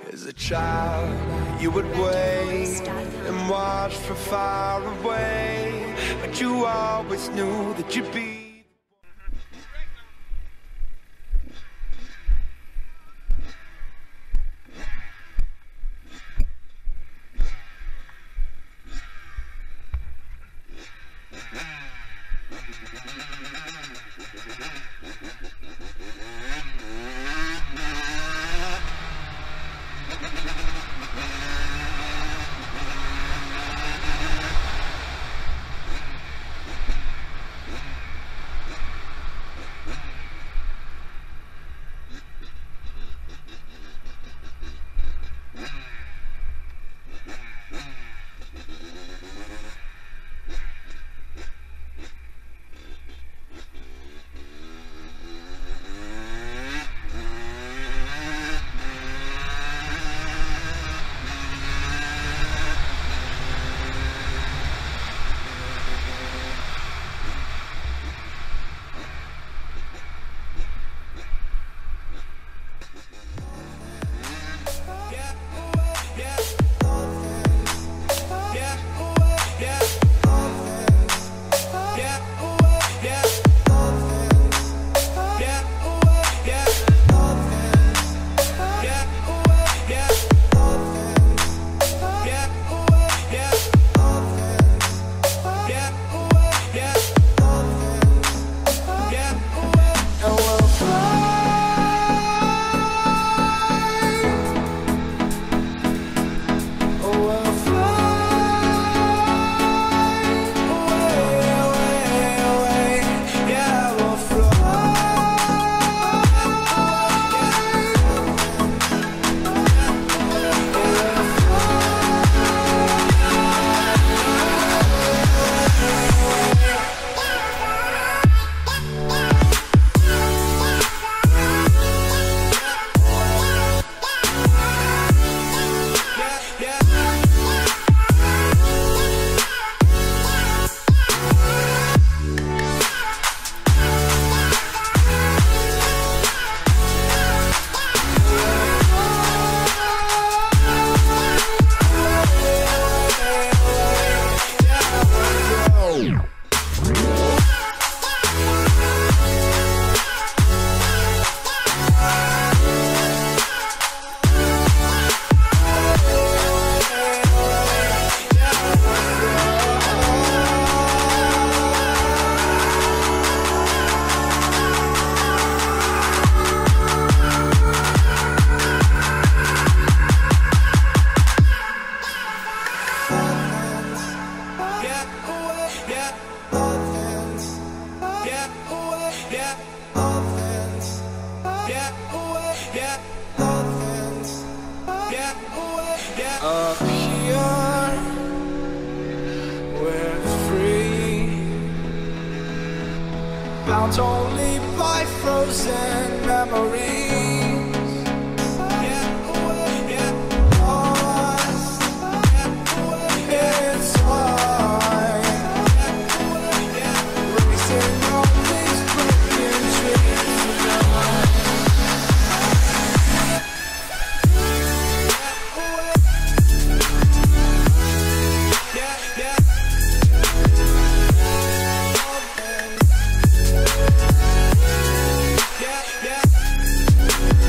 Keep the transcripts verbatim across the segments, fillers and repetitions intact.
As a child, you would wait and watch from far away, but you always knew that you'd be. Up here, we're free, bound only by frozen memories. Yeah.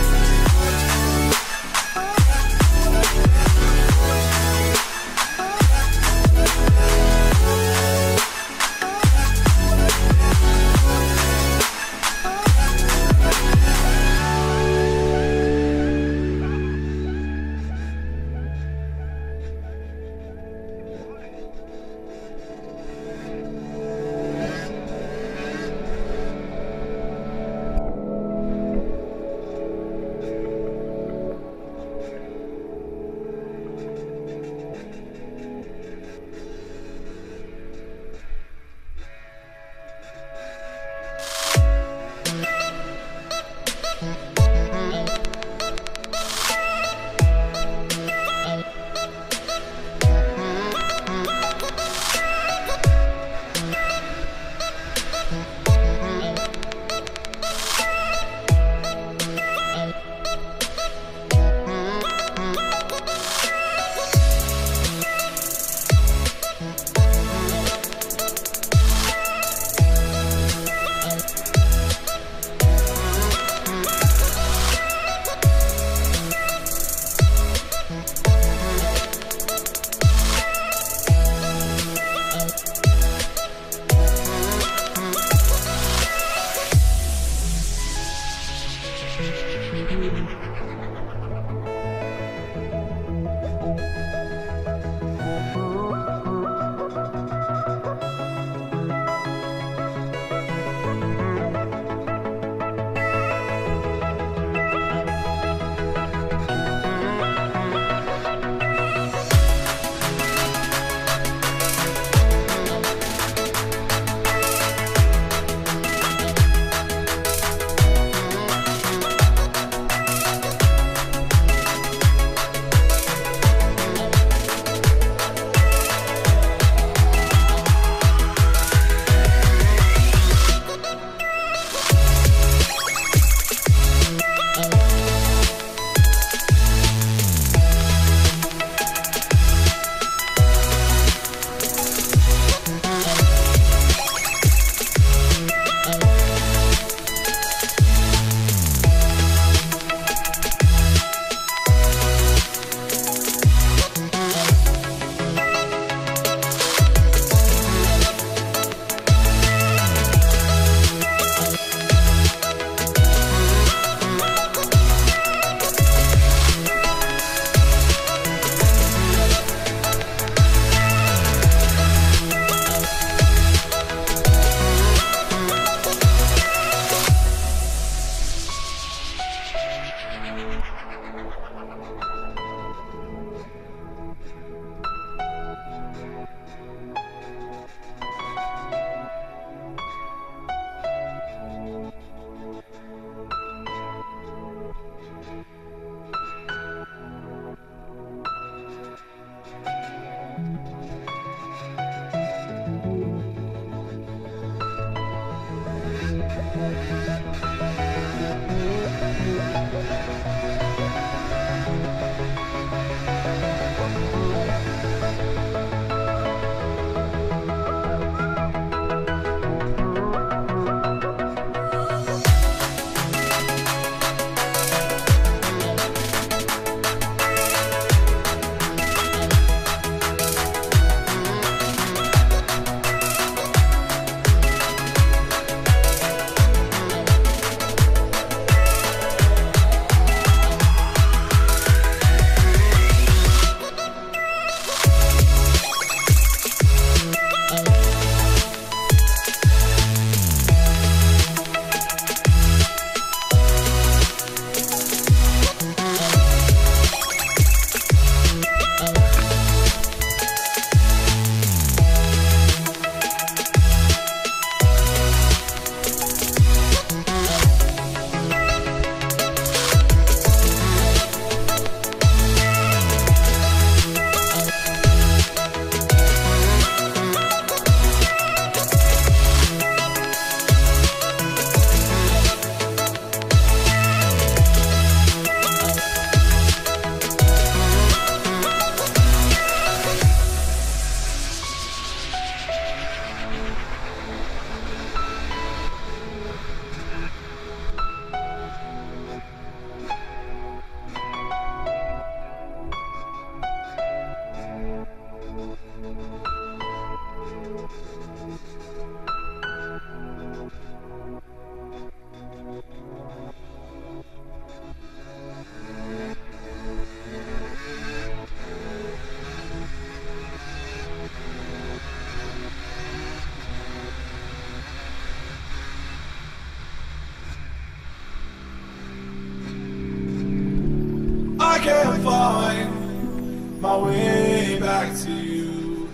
can't find my way back to you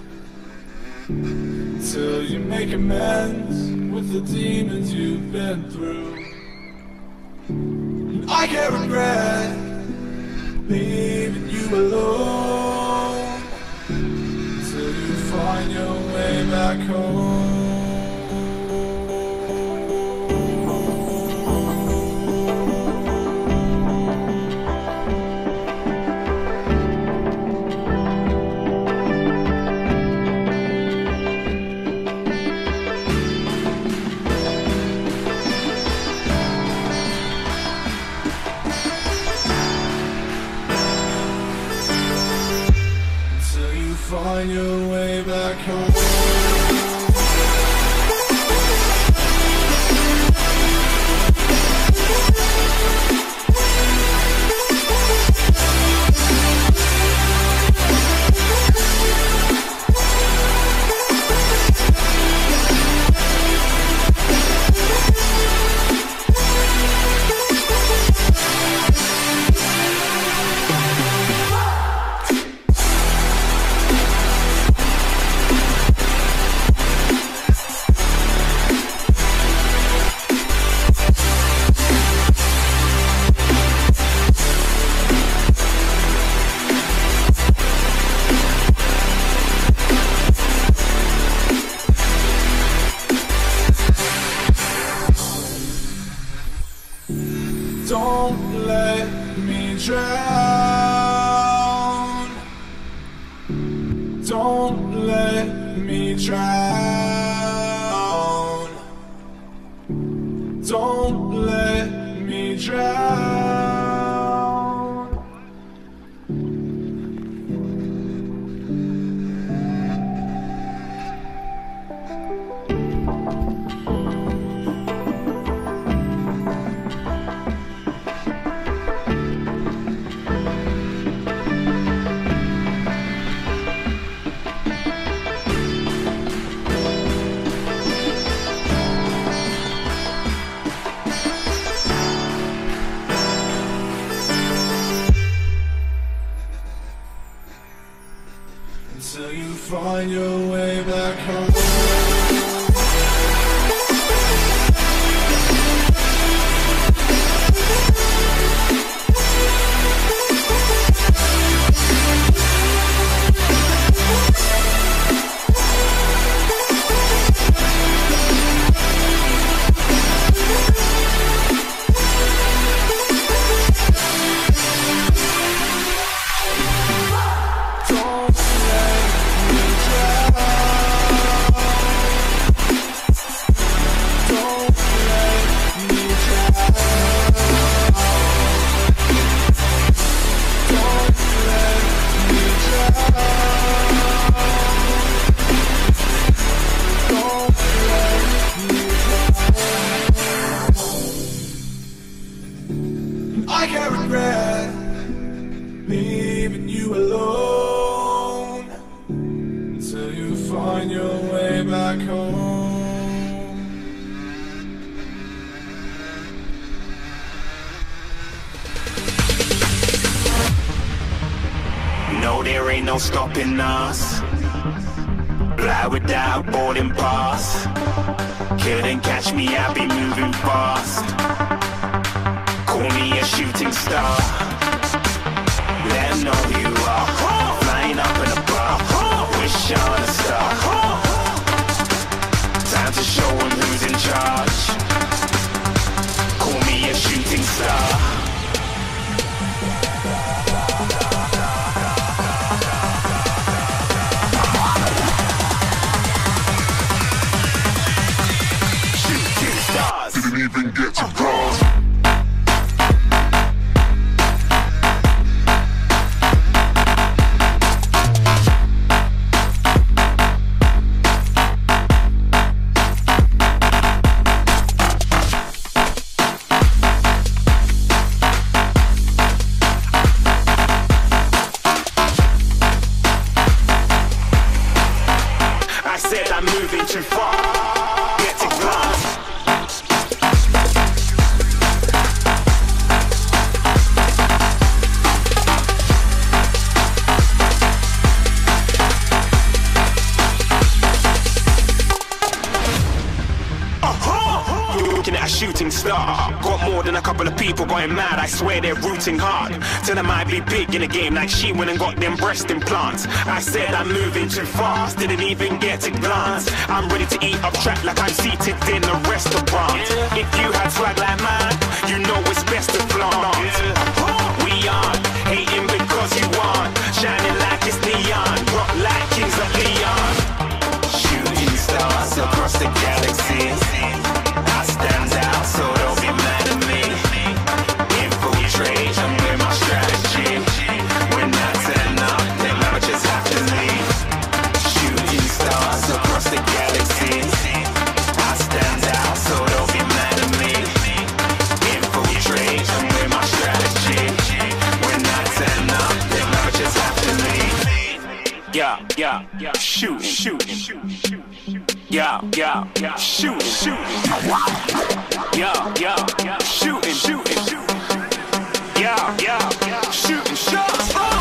till you make amends with the demons you've been through. And I can't regret leaving you alone till you find your way back home. Find your way back home. Don't let me drown. Don't let me drown. Don't let me drown. Until you find your way back home. I can't regret leaving you alone until you find your way back home. No, there ain't no stopping us. Fly without boarding pass. Couldn't catch me, I'll be moving fast. Call me a shooting star. Let them know who you are. Flying up in a bar. Wish on a star. Time to show them who's in charge. Call me a shooting star. Shooting stars. Didn't even get to cross. I'm moving too far. Get to glass. a shooting star. Got more than a couple of people going mad, I swear they're rooting hard. Tell them I'd be big in the game like she went and got them breast implants. I said I'm moving too fast, didn't even get a glance. I'm ready to eat up track like I'm seated in a restaurant. If you had swag like mine, you know it's best to flaunt. We aren't hating because you aren't shining like it's neon, rock like kings of Leon. Shooting stars across the galaxy, I stand out so don't be mad at me. Infiltrate, I'm with my strategy. When I turn up, then I just have to leave. Shooting stars across the galaxy, I stand out so don't be mad at me. Infiltrate, I'm with my strategy. When I turn up, then I just have to leave. Yeah, yeah, yeah, shoot, shoot, shoot, shoot. Yeah, yeah, yeah, shooting, shooting. Yeah, yeah, yeah, shooting, shooting, shooting. Yeah, yeah, yeah, shooting shots. Oh.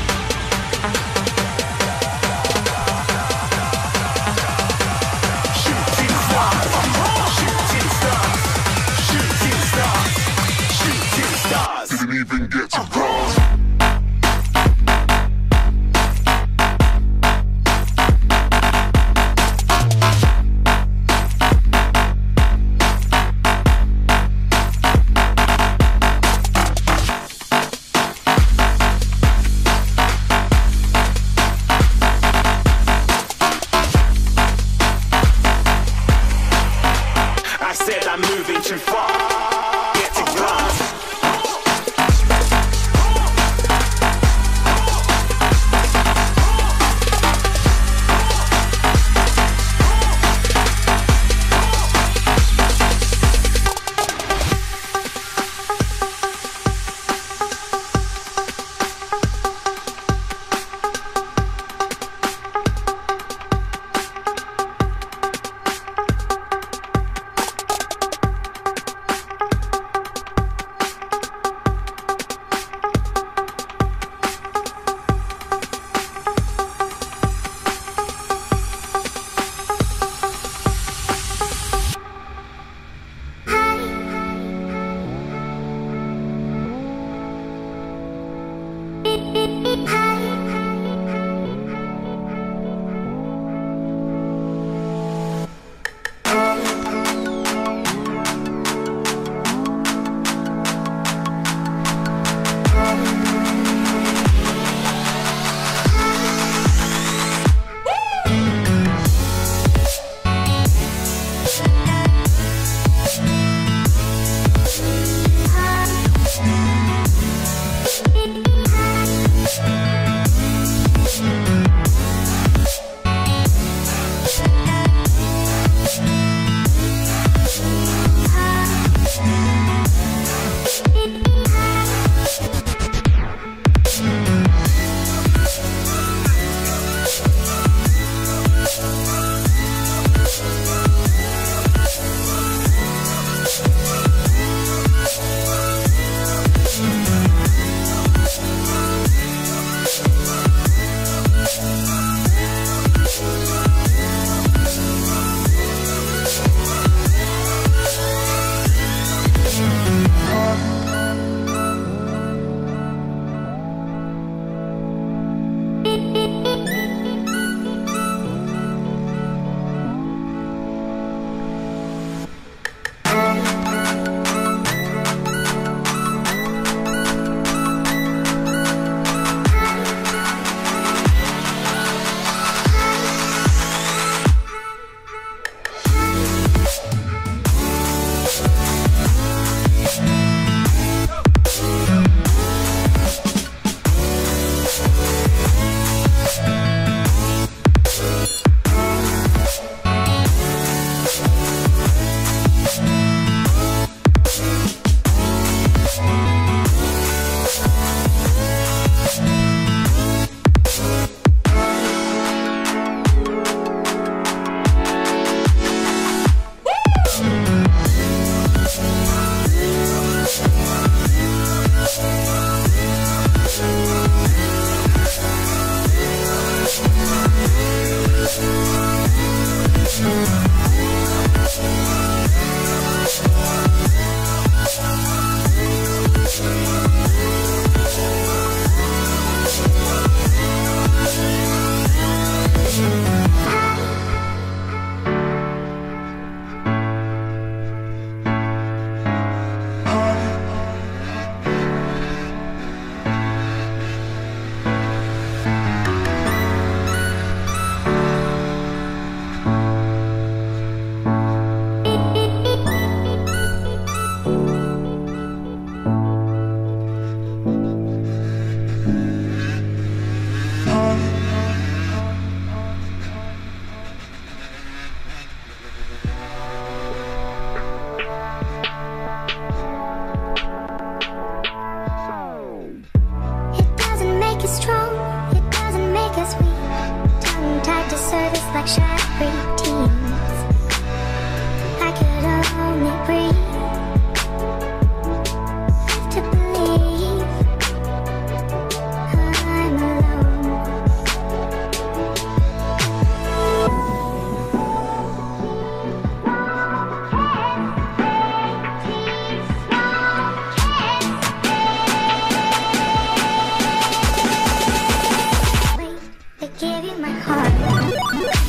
Shooting stars, shooting stars, shooting stars, shooting stars. Didn't even get to cross. I said I'm moving too far. Get to glass. time.